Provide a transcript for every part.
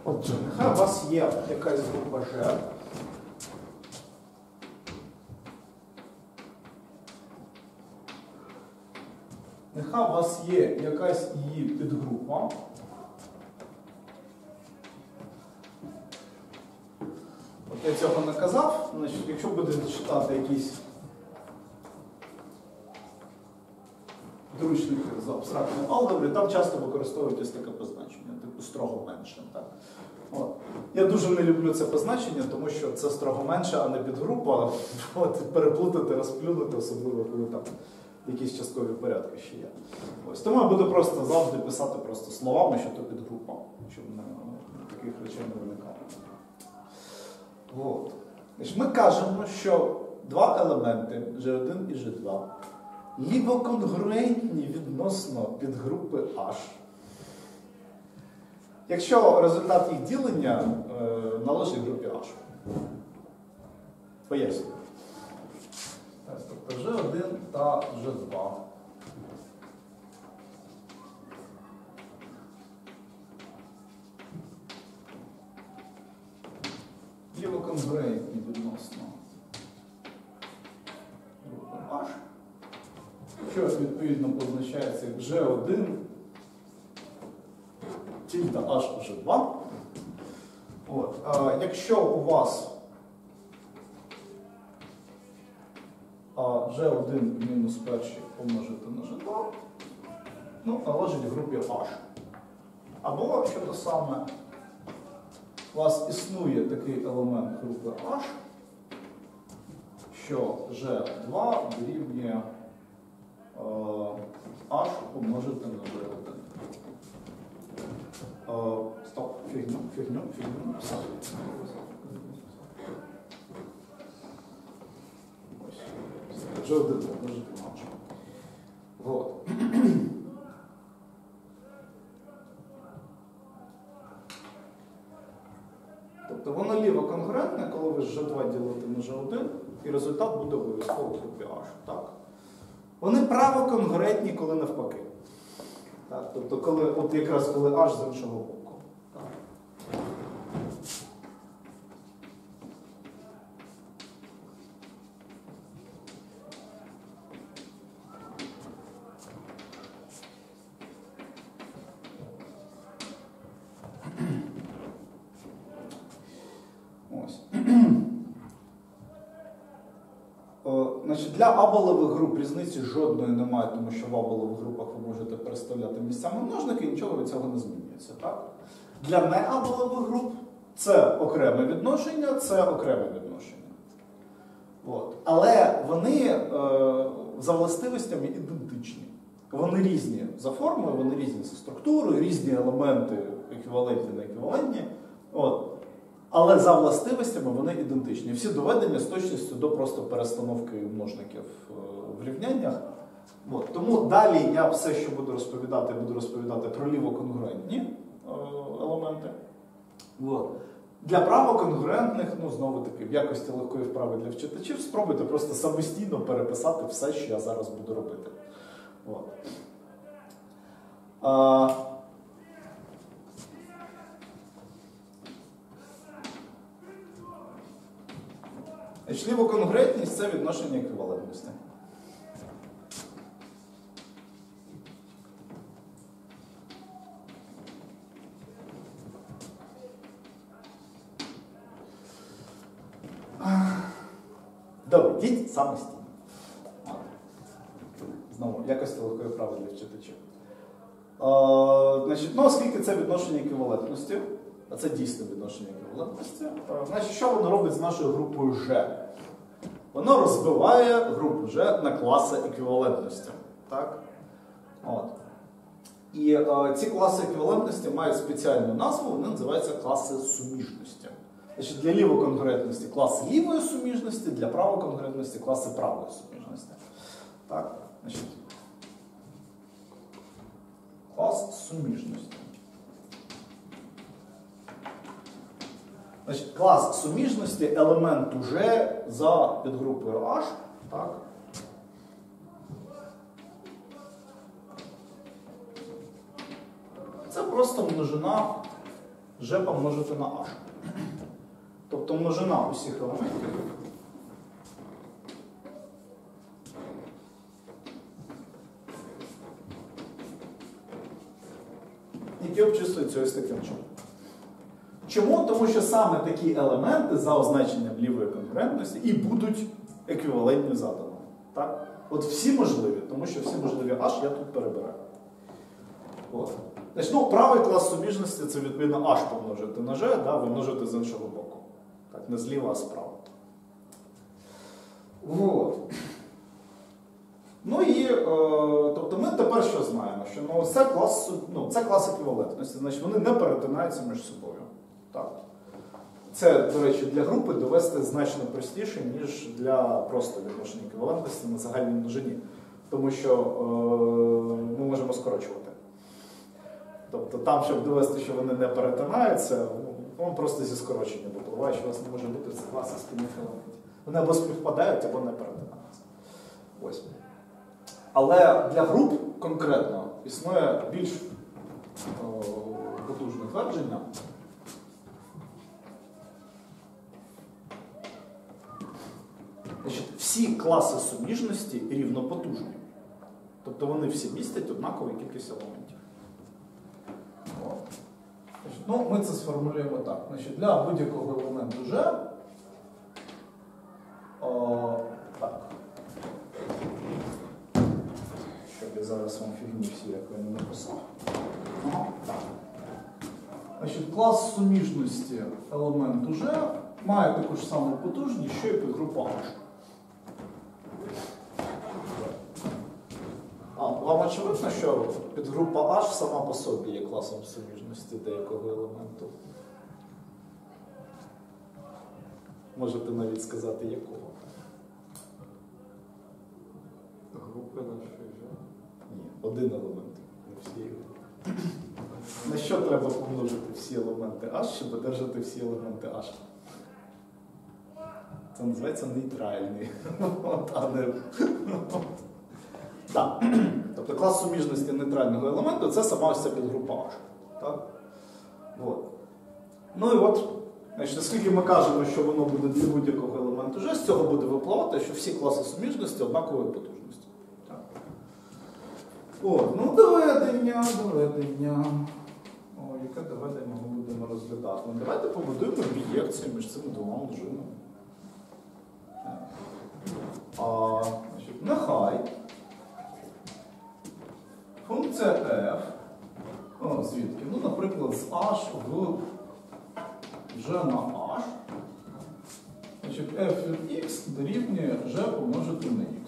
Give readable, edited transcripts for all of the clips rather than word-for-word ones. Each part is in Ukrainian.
Отже, нехай у вас є якась група G. Нехай у вас є якась її підгрупа. От я цього не казав, значить, якщо будете читати якісь підручники з абстрактної алгебри, там часто використовують ось таке позначення, типу строго менше. Так? От. Я дуже не люблю це позначення, тому що це строго менше, а не підгрупа. От, переплутати, розплюнути, особливо коли там якісь часткові порядки ще є. Ось. Тому я буду просто завжди писати просто словами, що то підгрупа, щоб таких речей не виникало. От. Ми кажемо, що два елементи G1 і G2 лівоконгруентні відносно підгрупи H, якщо результат їх ділення належить групі H. Пояснюю. Тобто G1 та G2. Лівоконгруентні відносно групи H, що відповідно позначається як G1 тільда H G2. От. Якщо у вас G1 мінус перший помножити на G2, належить групі H. Або, що то саме, у вас існує такий елемент групи H, що G2 дорівнює H помножити на G1. Стоп, фігню. G1 помножити на H. Вот. Тобто воно лівоконгруентне, коли ви G2 ділите на G1, і результат буде обов'язково в групі H. Так? Вони правоконгруентні, коли навпаки. Так? Тобто от якраз коли H з іншого боку. Так? Ось. Значить, для абелевих груп різниці жодної немає, тому що в абелевих групах ви можете переставляти місцями множники, і нічого від цього не змінюється. Так? Для неабелевих груп це окреме відношення, це окреме відношення. От. Але вони за властивостями ідентичні. Вони різні за формою, вони різні за структурою, різні елементи еквівалентні на еквівалентні. От. Але за властивостями вони ідентичні. Всі доведення з точністю до просто перестановки множників в рівняннях. От. Тому далі я все, що буду розповідати про лівоконгруентні елементи. От. Для правоконгруентних, знову таки, в якості легкої вправи для вчитачів, спробуйте просто самостійно переписати все, що я зараз буду робити. От. Лівоконгруентність – це відношення еквівалентності. Добре, йдіть самостійно. Знову, якості легкої вправи для вчитачів. Оскільки це відношення еквівалентності, а це дійсне відношення еквівалентності, значить, що воно робить з нашою групою G? Воно розбиває групу G на класи еквівалентності. Так? От. І ці класи еквівалентності мають спеціальну назву, вони називаються класи суміжності. Значить, для лівоконгруентності класи лівої суміжності, для правоконгруентності класи правої суміжності. Так? Значить, клас суміжності. Значить, клас суміжності елементу G за підгрупою H. Так? Це просто множина G помножити на H. Тобто множина усіх елементів, які обчислюються ось таким чином. Чому? Тому що саме такі елементи за означенням лівої конкурентності і будуть еквівалентні заданими. Так? От всі можливі, тому що всі можливі H я тут перебираю. От. Значить, ну, правий клас суміжності це відповідно H помножити на G, да, вимножити з іншого боку. Так, не зліва, а справа. От. Ну і, тобто ми тепер що знаємо? Що ну, це клас еквівалентності, значить вони не перетинаються між собою. Так. Це, до речі, для групи довести значно простіше, ніж для просто відношення еквівалентності на загальній множині. Тому що ми можемо скорочувати. Тобто там, щоб довести, що вони не перетинаються, воно просто зі скорочення випливає, що у вас не може бути це класи спільних елементів. Вони або співпадають, або не перетинаються. Ось. Але для груп конкретно існує більш потужне твердження. Значить, всі класи суміжності рівнопотужні. Тобто вони всі містять однакову кількість елементів. Значить, ну, ми це сформулюємо так. Значить, для будь-якого елементу G так. Щоб я зараз вам фігню всі, як я не написав. Так. Значить, клас суміжності елементу G має таку ж саму потужність, що і підгрупа H. Вам очевидно, що підгрупа H сама по собі є класом суміжності деякого елементу? Можете навіть сказати, якого? Групи нашої G? Ні, один елемент. Не всі. На що треба помножити всі елементи H, щоб одержати всі елементи H? Це називається нейтральний. Так. Тобто клас суміжності нейтрального елементу це сама ось ця підгрупа H. Так? От. Ну і от, значить, оскільки ми кажемо, що воно буде для будь-якого елементу G, з цього буде випливати, що всі класи суміжності однакової потужності. Так. От, ну доведення. О, яке доведення ми будемо розглядати? Ну, давайте побудуємо бієкцію між цими двома множинами. Значить, нехай функція f, звідки? Ну, наприклад, з h в g на h, значить, f від x дорівнює g помножити на x.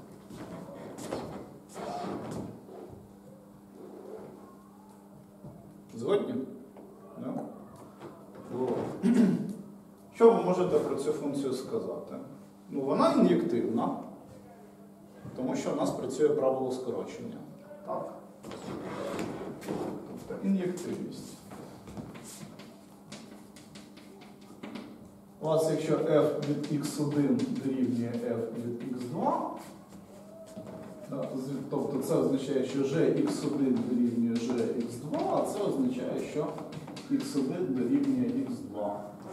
Згодні? No? Що ви можете про цю функцію сказати? Ну, вона ін'єктивна, тому що у нас працює правило скорочення. Так. Тобто ін'єктивність. У вас, якщо f від x1 дорівнює f від x2, тобто це означає, що gx1 дорівнює gx2, а це означає, що x1 дорівнює x2.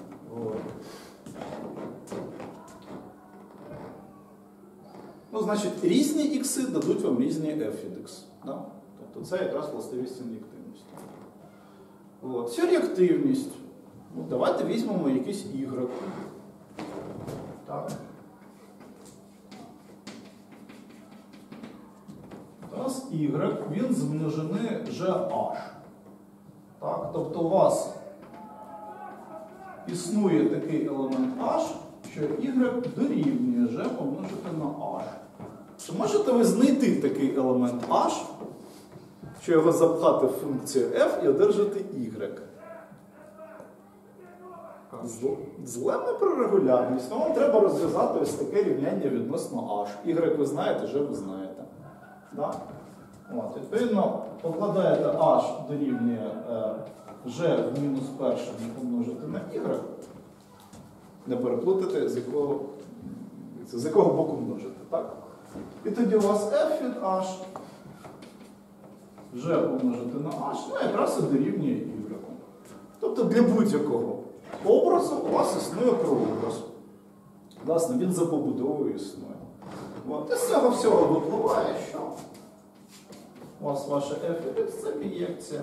Ну, значить, різні ікси дадуть вам різні f від x. Да? Тобто це якраз властивість ін'єктивності. От. Ця реактивність. Ну, давайте візьмемо якийсь y. Так. Зараз y, він з множини gh. Так? Тобто у вас існує такий елемент h, що y дорівнює g помножити на h. Чи можете ви знайти такий елемент h, що його запхати в функцію f і одержати y? Зле про регулярність. Ну, вам треба розв'язати ось таке рівняння відносно h. Y ви знаєте, g ви знаєте. Да? От, відповідно, покладаєте h дорівнює g в мінус першому помножити на y. Не переплутати, з якого боку множити, так? І тоді у вас f від h, g помножити на h, ну якраз і дорівнює y. Тобто Тобто для будь-якого образу у вас існує прообраз. Власне, він за побудовою існує. От. І з цього всього випливає, що у вас ваше f це бієкція.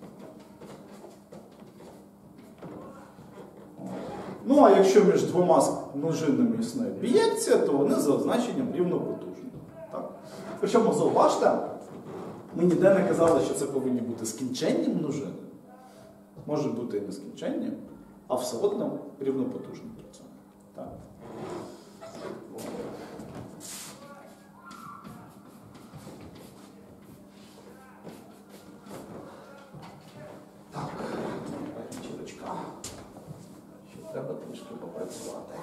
Ну, а якщо між двома множинами існує бієкція, то вони за означенням рівнопотужні. Так? Причому, зауважте, ми ніде не казали, що це повинні бути скінченні множини. Можуть бути і нескінченні, а все одно рівнопотужні при цьому. Так. Так, вечірочка. Ще треба трішки попрацювати.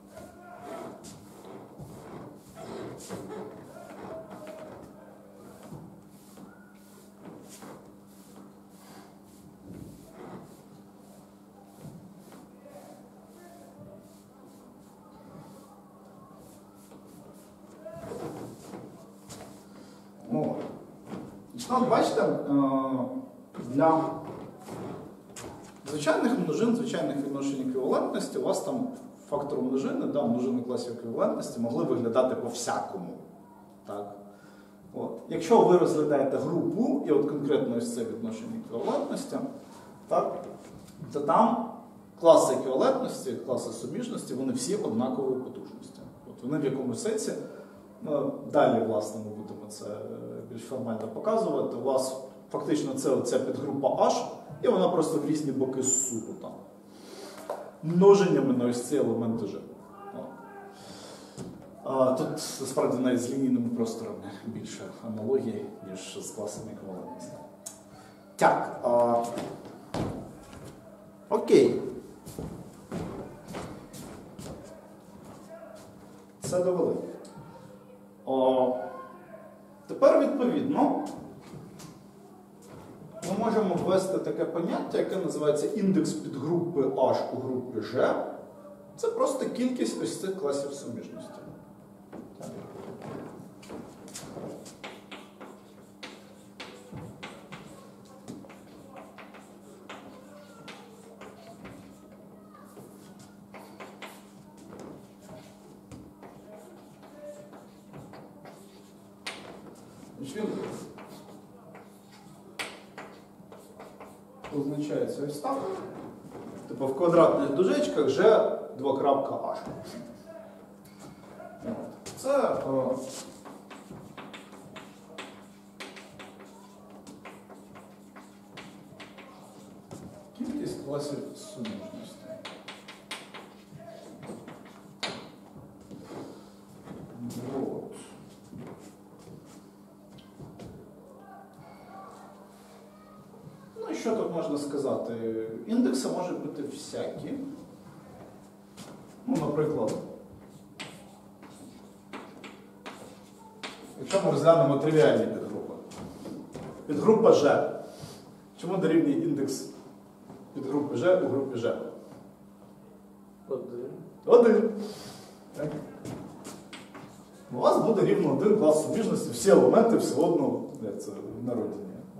От, бачите, для звичайних множин, звичайних відношень еквівалентності, у вас там фактор множини, множини класів еквівалентності могли виглядати по-всякому. Так? От. Якщо ви розглядаєте групу, і от конкретно ось це відношення еквівалентності, так, то там класи еквівалентності, класи суміжності, вони всі однакової потужності. От вони в якомусь сенсі, далі, власне, ми будемо це більш формально показувати, у вас фактично це оця підгрупа H, і вона просто в різні боки зсунута. Множеннями на ось ці елементи G. Тут, насправді, навіть з лінійними просторами більше аналогії, ніж з класами еквівалентності. Так. Окей. Це довели. Тепер, відповідно, ми можемо ввести таке поняття, яке називається індекс підгрупи H у групі G. Це просто кількість ось цих класів суміжності. Він позначається ось так. Тобто в квадратних дужечках G (2.H). Це кількість класів суміжності. Що тут можна сказати? Індекси можуть бути всякі. Ну, наприклад, якщо ми розглянемо тривіальні підгрупи. Підгрупа G. Чому дорівнює індекс підгрупи G у групі G? Один. Так. У вас буде рівно один клас суміжності, всі елементи все одно це народження.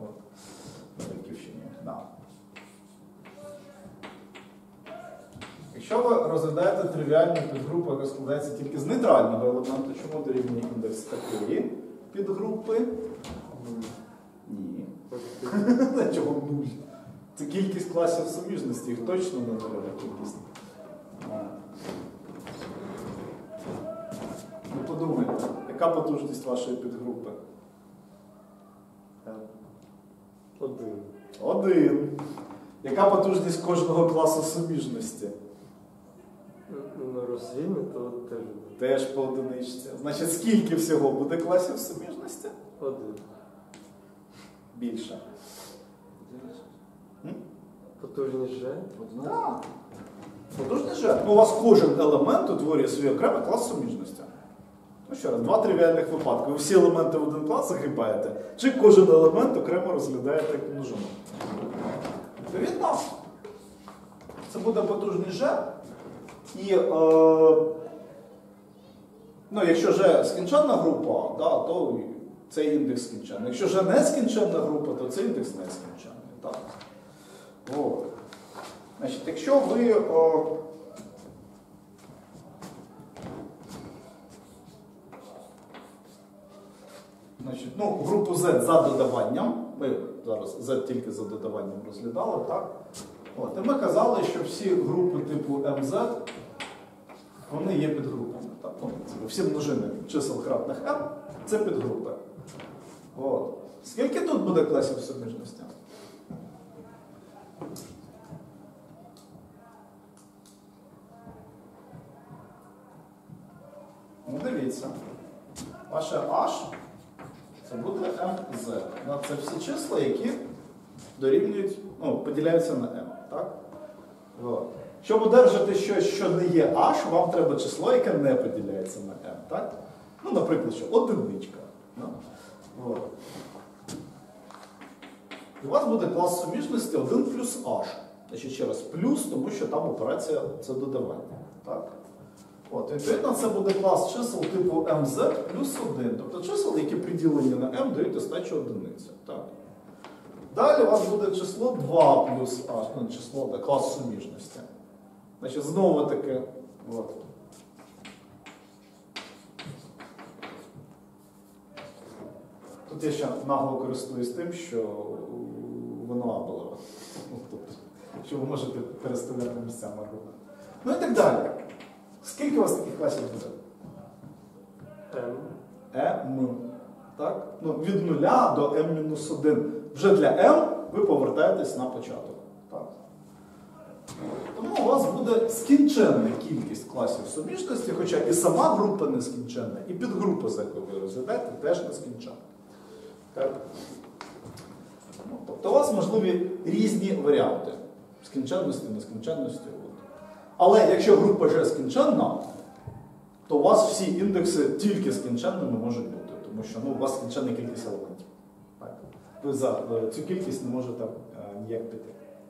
Якщо ви розглядаєте тривіальну підгрупу, яка складається тільки з нейтрального елементу, чому дорівнює індекс такої підгрупи? Ні. Чого 0? Це кількість класів суміжності, їх точно не нульова кількість. Ну подумайте, яка потужність вашої підгрупи? Один. Яка потужність кожного класу суміжності? Ну, розвійне, то теж. Теж по одиничці. Значить, скільки всього буде класів суміжності? Один. Більше. Потужність G? Так. Потужність G. Ну, у вас кожен елемент утворює свій окремий клас суміжності. Ну, ще раз, два тривіальних випадки. Ви всі елементи в один клас загибаєте, чи кожен елемент окремо розглядаєте як множину. Відповідно, це буде потужність G. І, якщо G скінченна група, то цей індекс скінченний. Якщо G не скінченна група, то цей індекс не скінченний. Так. От. Значить, якщо ви групу Z за додаванням, ми зараз Z тільки за додаванням розглядали, так? От, і ми казали, що всі групи типу MZ, вони є підгрупами. Так? Всі множини чисел кратних M – це підгрупи. От. Скільки тут буде класів суміжності? Ну, дивіться. Ваше H це буде MZ. Це всі числа, які дорівнюють, поділяються на M. Так? От. Щоб одержати щось, що не є H, вам треба число, яке не поділяється на M. Так? Ну, наприклад, що одиничка. От. І у вас буде клас суміжності 1 плюс H. Значить, ще раз, плюс, тому що там операція це додавання. Так? От, відповідно, це буде клас чисел типу MZ плюс 1. Тобто чисел, які приділені на M, дають остачу одиницю. Так? Далі у вас буде число 2 плюс H, число, клас суміжності. Значить, знову таки, от. Тут я ще нагло користуюсь тим, що воно абелеве. Що ви можете переставляти місцями аргумент. Ну і так далі. Скільки у вас таких класів буде? M. Так? Від 0 до M-1. Вже для M ви повертаєтесь на початок. Так? Тому у вас буде скінченна кількість класів суміжності, хоча і сама група нескінченна, і підгрупа, за яку ви розглядаєте, теж нескінченна. Так? Тобто у вас можливі різні варіанти скінченності, нескінченності. Але якщо група G скінченна, то у вас всі індекси тільки скінченними можуть бути, тому що у вас скінченна кількість елементів. Так? Ви за цю кількість не можете ніяк піти.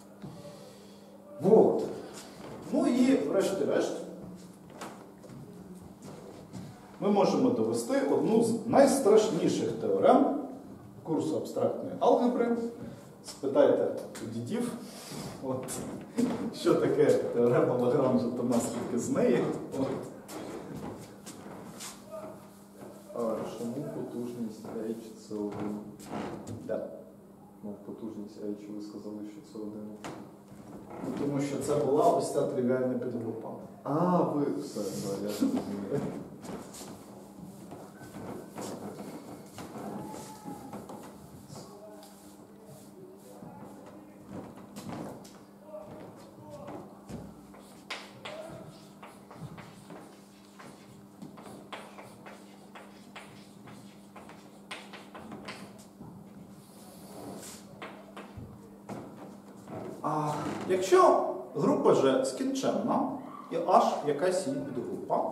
Вот. Ну і врешті-решт ми можемо довести одну з найстрашніших теорем курсу абстрактної алгебри. Спитайте у дідів, що таке теорема Лагранжа та наслідки з неї. А чому потужність H це 1? Да. Потужність H, ви сказали, що це 1. Тому що це була ось ця тривіальна підгрупа. Ви все, я зрозумів. Якщо група G скінченна і H якась її підгрупа,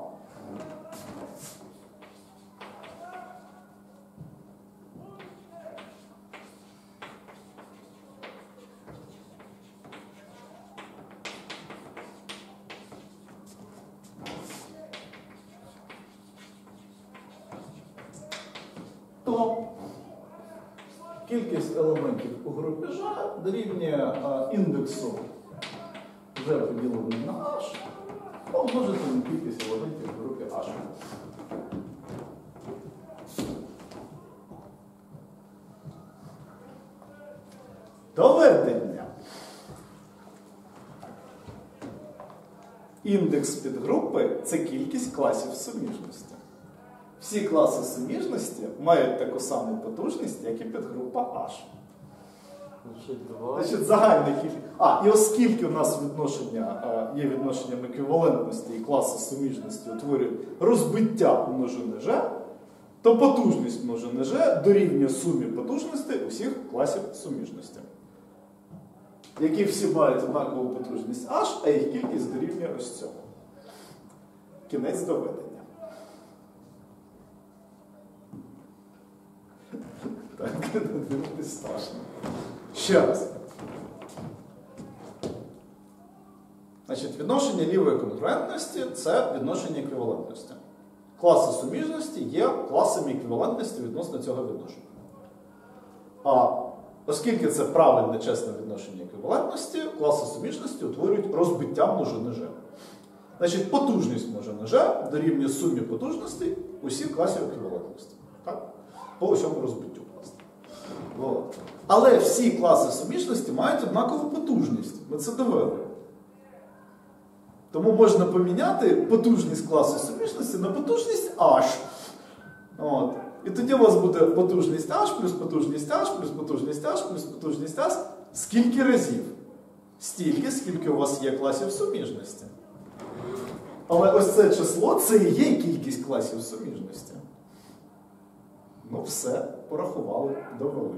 то кількість елементів у групі G дорівнює індексу G поділений на H, помножити на кількість елементів у групі H. Доведення. Індекс підгрупи – це кількість класів суміжності. Всі класи суміжності мають таку саму потужність, як і підгрупа H. Значить, загальна кількість. І оскільки у нас є відношенням еквівалентності і класи суміжності утворюють розбиття множини G, то потужність множини G дорівнює сумі потужностей усіх класів суміжності, які всі мають однакову потужність H, а їх кількість дорівнює ось цьому. Кінець доведення. Так, не страшно. Ще раз. Значить, відношення лівої конгруентності – це відношення еквівалентності. Класи суміжності є класами еквівалентності відносно цього відношення. Оскільки це правильне, чесне відношення еквівалентності, класи суміжності утворюють розбиття множини G. Значить, потужність множини G дорівнює сумі потужностей усіх класів еквівалентності. Так? По усьому розбиттю, власне. От. Але всі класи суміжності мають однакову потужність. Ми це довели. Тому можна поміняти потужність класу суміжності на потужність H. От. І тоді у вас буде потужність H плюс потужність H плюс потужність H плюс потужність H. Скільки разів? Стільки, скільки у вас є класів суміжності. Але ось це число, це і є кількість класів суміжності. Ну все, порахували, довели.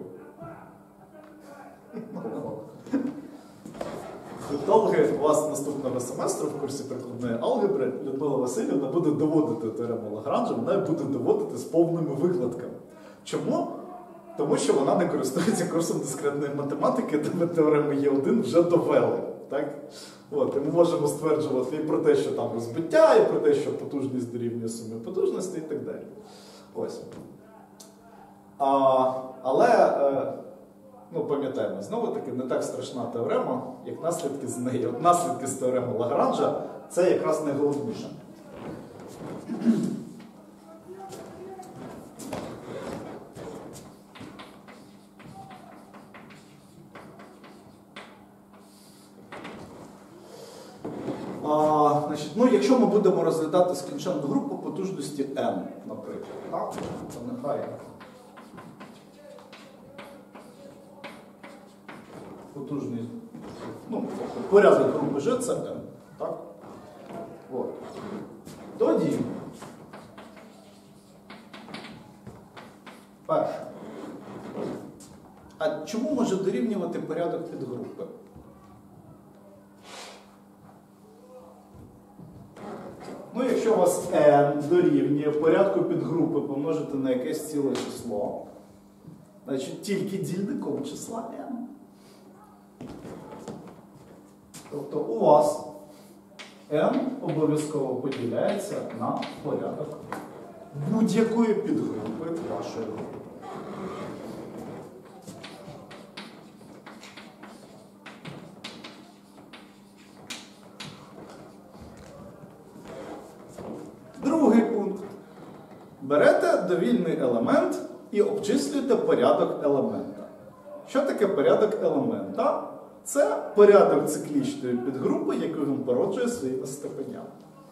Фактологи у вас наступного семестру в курсі прикладної алгебри Людмила Васильівна буде доводити теорему Лагранжа, вона буде доводити з повними викладками. Чому? Тому що вона не користується курсом дискретної математики, де ми теорему Є1 вже довели. Так? От, і ми можемо стверджувати і про те, що там розбиття, і про те, що потужність дорівнює сумі потужності і так далі. Ось. Але, ну, пам'ятаємо, знову-таки, не так страшна теорема, як наслідки з неї. От наслідки з теореми Лагранжа – це якраз найголовніше. Значить, ну, якщо ми будемо розглядати скінченну групу потужності n, наприклад, так, то нехай потужність, ну, порядок групи G це n, так? От. Тоді, перше, а чому може дорівнювати порядок підгрупи? Ну, якщо у вас n дорівнює порядку підгрупи помножити на якесь ціле число, значить тільки дільником числа n. Тобто у вас n обов'язково поділяється на порядок будь-якої підгрупи вашої групи. Другий пункт. Берете довільний елемент і обчислюєте порядок елемента. Що таке порядок елемента? Це порядок циклічної підгрупи, яку він породжує своїми степенями.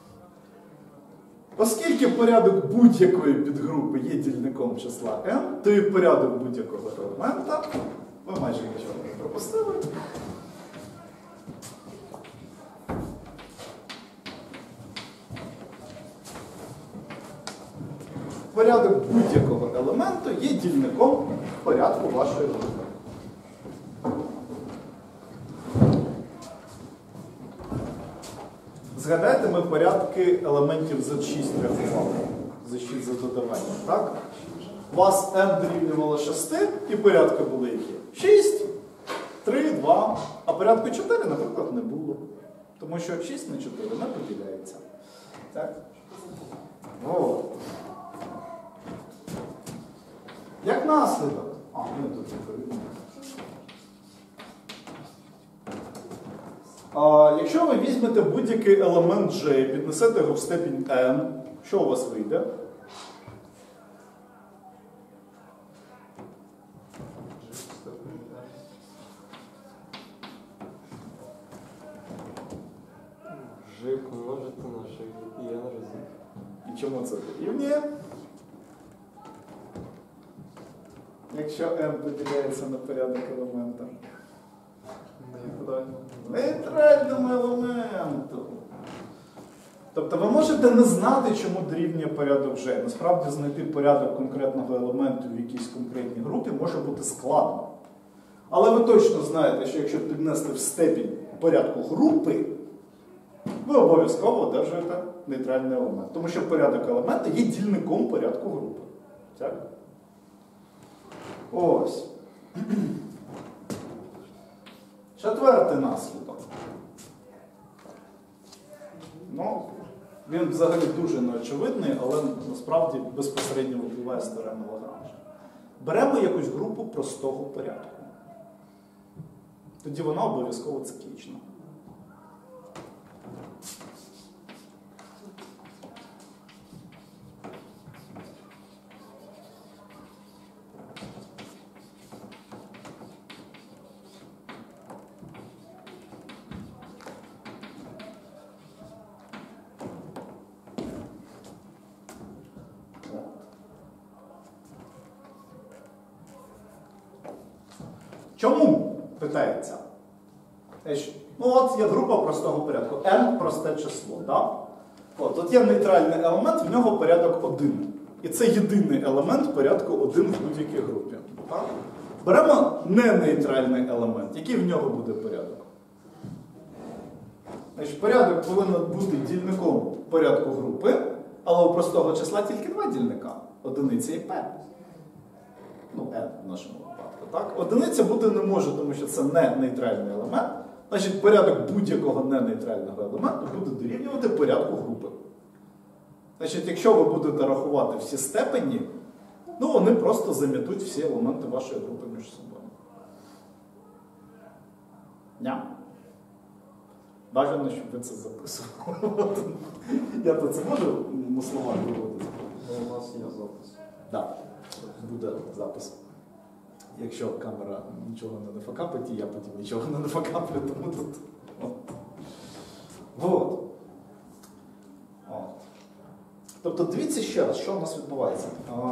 Оскільки порядок будь-якої підгрупи є дільником числа n, то і порядок будь-якого елемента, ви майже нічого не пропустили, порядок будь-якого елементу є дільником порядку вашої групи. Згадайте, ми порядки елементів Z6 рахували. Z6 за додавання, так? У вас n дорівнювало 6, і порядки були які? 6, 3, 2, а порядку 4, наприклад, не було. Тому що 6 на 4 не поділяється. Так? О. Як наслідок? Ми тут відповідно. Якщо ви візьмете будь-який елемент G, піднесете його в степінь n, що у вас вийде? G помножити на G і n разів. І чому це дорівнює? Якщо n поділяється на порядок елемента. Нейтральному елементу. Тобто ви можете не знати, чому дорівнює порядок G. Насправді знайти порядок конкретного елементу в якійсь конкретній групі може бути складно. Але ви точно знаєте, що якщо піднести в степінь порядку групи, ви обов'язково одержуєте нейтральний елемент. Тому що порядок елемента є дільником порядку групи. Так? Ось. Четвертий наслідок. Ну, він взагалі дуже неочевидний, але насправді безпосередньо випливає з теореми Лагранжа. Беремо якусь групу простого порядку. тоді вона обов'язково циклічна. Чому? Питається. Ну от є група простого порядку. n просте число. Да? От є нейтральний елемент, в нього порядок 1. І це єдиний елемент порядку 1 в будь-якій групі. Так? Беремо ненейтральний елемент. Який в нього буде порядок? Порядок повинен бути дільником порядку групи, але у простого числа тільки два дільника. Одиниця і p. Ну, n в нашому випадку. Так? Одиниця бути не може, тому що це не нейтральний елемент. Значить, порядок будь-якого ненейтрального елементу буде дорівнювати порядку групи. Значить, якщо ви будете рахувати всі степені, ну вони просто замітуть всі елементи вашої групи між собою. Ня? Бажано, щоб ви це записували. Я то це можу на словах виводити? У нас є запис. Так, буде запис. Якщо камера нічого не нафакапить, і я потім нічого не нафакаплю, тому тут. Вот. Тобто дивіться ще раз, що у нас відбувається.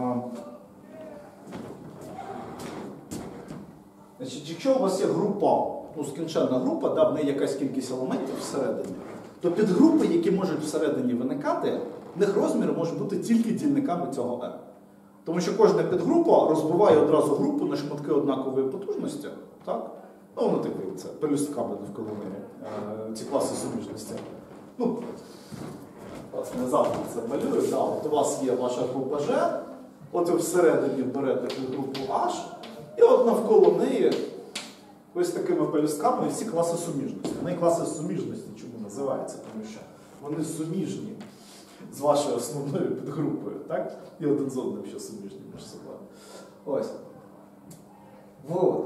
Значить, якщо у вас є група, ну, скінченна група, да, в неї якась кількість елементів всередині, то підгрупи, які можуть всередині виникати, в них розмір може бути тільки дільниками цього n. Тому що кожна підгрупа розбиває одразу групу на шматки однакової потужності. Так? Ну, воно таке, це пелюстками навколо неї, ці класи суміжності. Ну, не завжди це малюю. Да, от у вас є ваша група G, от ви всередині берете підгрупу H, і от навколо неї ось такими пелюстками всі класи суміжності. Вони класи суміжності чому називаються? Тому що вони суміжні з вашою основною підгрупою, так? І один з одним ще суміжні між собою. Ось. Вот.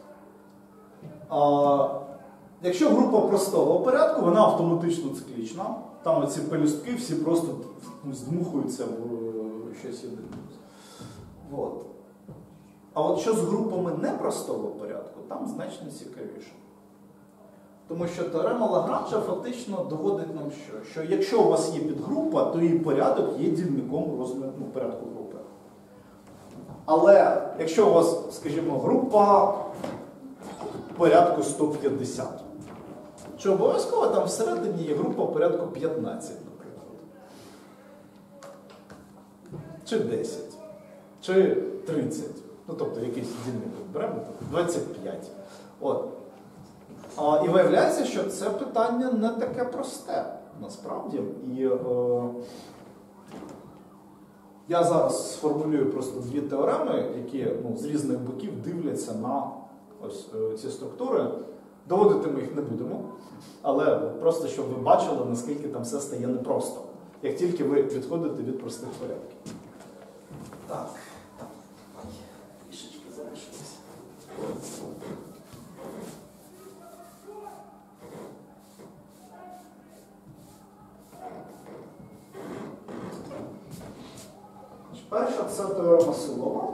Якщо група простого порядку, вона автоматично циклічна. Там оці пелюстки всі просто здмухуються в щось єдине. Вот. А от що з групами непростого порядку, там значно цікавіше. Тому що теорема Лагранжа фактично доводить нам що? Що якщо у вас є підгрупа, то її порядок є дільником розміру, ну, порядку групи. Але якщо у вас, скажімо, група порядку 150, чи обов'язково там всередині є група порядку 15, наприклад? Чи 10? Чи 30? Ну, тобто якийсь дільник беремо, 25. От. І виявляється, що це питання не таке просте, насправді. І я зараз сформулюю просто дві теореми, які з різних боків дивляться на ось ці структури. Доводити ми їх не будемо, але просто, щоб ви бачили, наскільки там все стає непросто, як тільки ви відходите від простих порядків. Так, трішечки залишилось. Перша – це теорема Силова.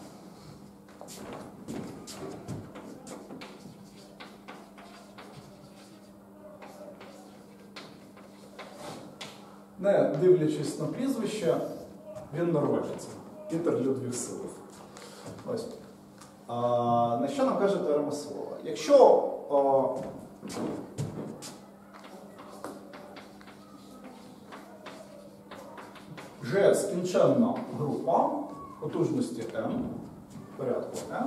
Не дивлячись на прізвище, він норвежець. Пітер Людвіг Силов. Ось. На що нам каже теорема Силова? Якщо G скінченна група потужності n, порядку n,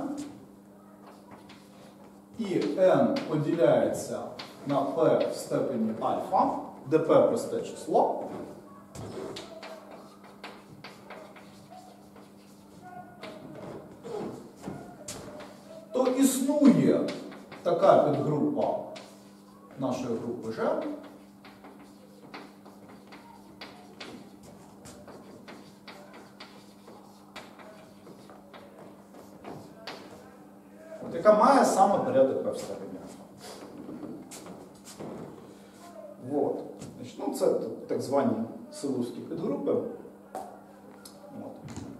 і n поділяється на p в степені альфа, де p просте число, то існує така підгрупа нашої групи G, яка має саме порядок P в степені альфа. Вот. Значить, ну, це так звані силовські підгрупи. От.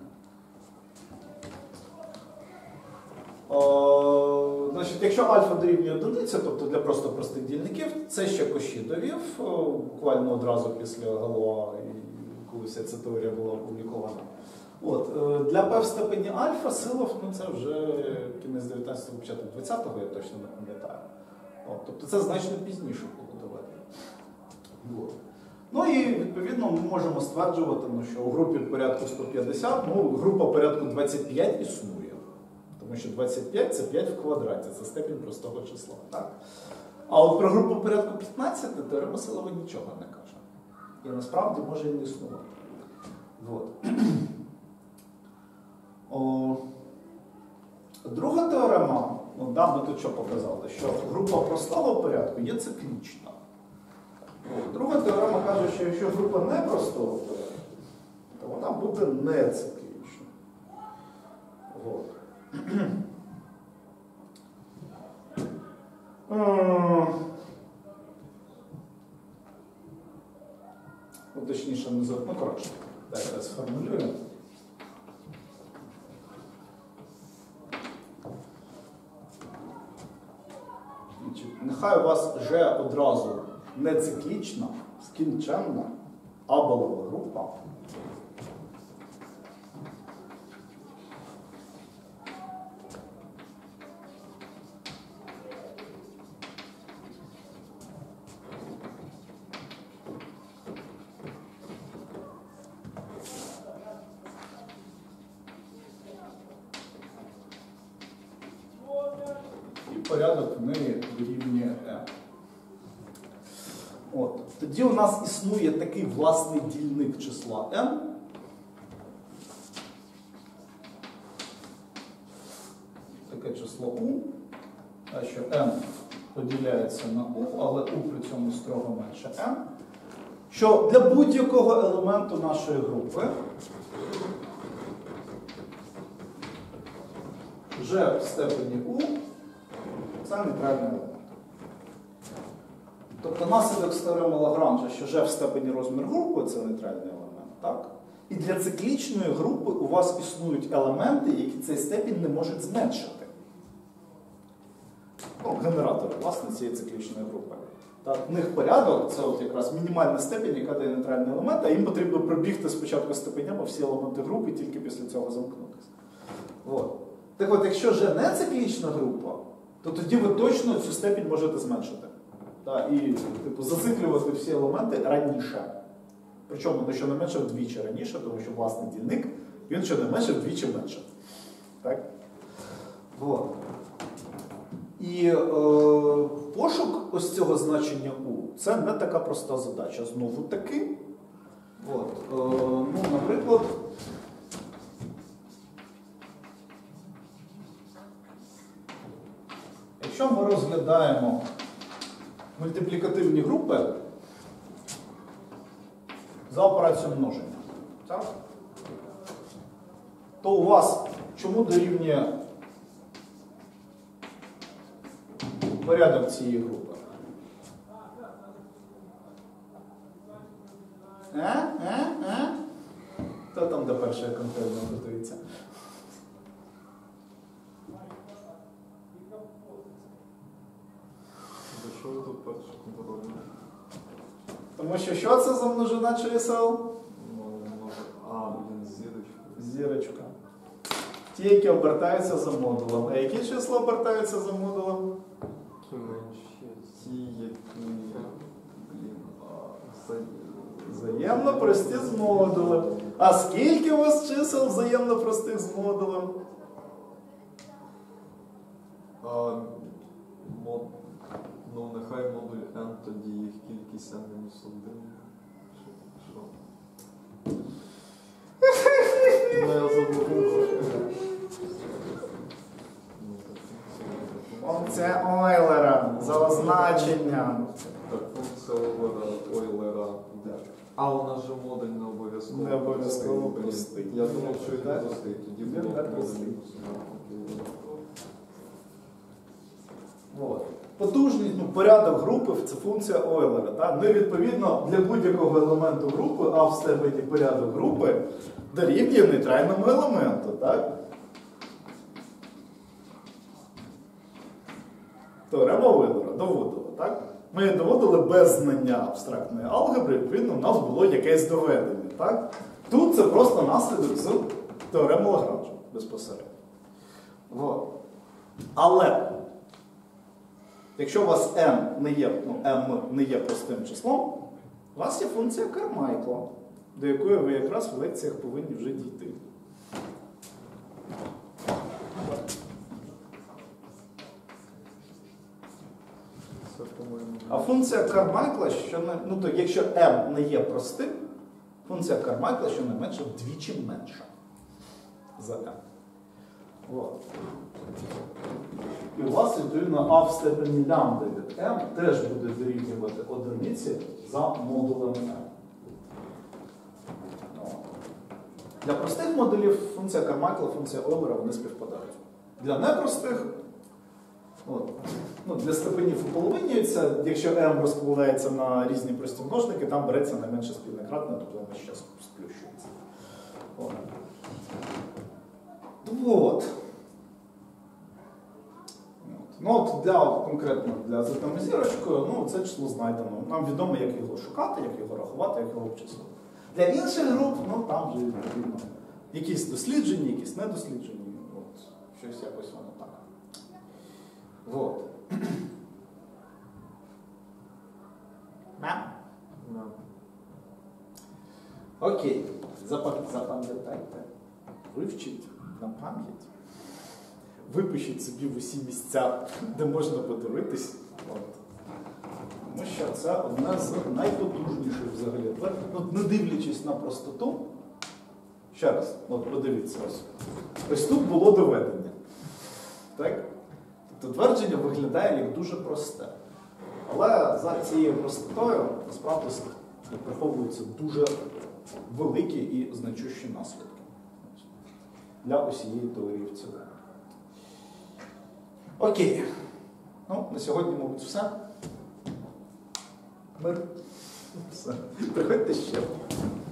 Значить, якщо альфа дорівнює одиниці, тобто для просто простих дільників, це ще Коші довів, буквально одразу після Галуа, коли вся ця теорія була опублікована. От. Для P в степені альфа Силов, ну, це вже кінець 19-го, початок 20-го, я точно не пам'ятаю. Тобто це значно пізніше було доведено. Ну і відповідно ми можемо стверджувати, що у групі порядку 150, група порядку 25 існує. Тому що 25 – це 5 в квадраті, це степінь простого числа. Так? А от про групу порядку 15 теорема Силова нічого не каже. І насправді може і не існувати. Вот. Друга теорема, ми тут що показали, що група простого порядку є циклічна. Друга теорема каже, що якщо група непростого порядку, то вона буде не циклічна. Вот. Точніше, коротше, дайте я сформулюю. Нехай у вас вже одразу не циклічна, скінченна абелова група. Порядок в неї дорівнює n. От. Тоді у нас існує такий власний дільник числа n. Таке число u, а що n поділяється на u, але u при цьому строго менше n. Що для будь-якого елементу нашої групи g в степені u це нейтральний елемент. Тобто наслідок з теореми Лагранжа, що g в степені розмір групи це нейтральний елемент, так? І для циклічної групи у вас існують елементи, які цей степінь не можуть зменшити. Генератори, власне, цієї циклічної групи. Так, в них порядок це от якраз мінімальна степінь, яка дає нейтральний елемент, а їм потрібно пробігти спочатку степенями всі елементи групи і тільки після цього замкнутися. От. Так от, якщо g не циклічна група, то тоді ви точно цю степінь можете зменшити. Так, і зациклювати всі елементи раніше. Причому щонайменше вдвічі раніше, тому що власний дільник, він щонайменше вдвічі менше. Так? Вот. І пошук ось цього значення U – це не така проста задача. Знову таки, наприклад, якщо ми розглядаємо мультиплікативні групи за операцією множення, так? То у вас чому дорівнює порядок цієї групи? Хто там до першої конкретно готується? Що ви тут перше контролюєте? Тому що це за множина чисел? Зірочка. Зірочка. Ті, які обертаються за модулем. А які числа обертаються за модулем? Які менші. Ті, які... Взаємно прості з модулем. А скільки у вас чисел взаємно простих з модулем? Нехай модуль n, тоді їх кількість n-1. Що? Я забув. Функція Ойлера за означенням. Так, функція Ойлера. А у нас же модуль не обов'язково. Не обов'язково простий. Я думав, що він простий. Тоді було простий. От. Потужність, порядок групи – це функція Ойлера. Так? Ну і відповідно для будь-якого елементу групи А в степені порядок групи дорівнює нейтральному елементу. Так? Теорема Ойлера доводила. Так? Ми її доводили без знання абстрактної алгебри, відповідно, в нас було якесь доведення. Так? Тут це просто наслідок з теореми Лагранжа безпосередньо. От. Але якщо у вас m не є простим числом, у вас є функція Кармайкла, до якої ви якраз в лекціях повинні вже дійти. А функція Кармайкла, якщо m не є простим, функція Кармайкла щонайменше вдвічі менша за m. От. І у вас, відповідно, А в степені лямбда від m теж буде дорівнювати одиниці за модулем m. Для простих модулів функція Кармайкла, функція Ойлера, вони співпадають. Для непростих, для степенів уполовинюється, якщо m розкладається на різні прості множники, там береться найменше спільне кратне, тобто воно ще сплющується. Конкретно для з зірочкою, це число знайдено. Нам відомо, як його шукати, як його рахувати, як його обчислити. Для інших груп, там вже відповідно якісь досліджені, якісь недосліджені. Щось якось воно так. Окей, запам'ятайте, вивчіть на пам'ять. Випишіть собі в усі місця, де можна подивитись. Тому що це одне з найпотужніших взагалі. Не дивлячись на простоту, ще раз, подивіться. Ось тут було доведення. Так? Тобто твердження виглядає як дуже просте. Але за цією простотою насправді приховуються дуже великі і значущі наслідки для усієї теорії в цілому. Окей. На сьогодні, мабуть, все. Мир. Все. Приходьте ще.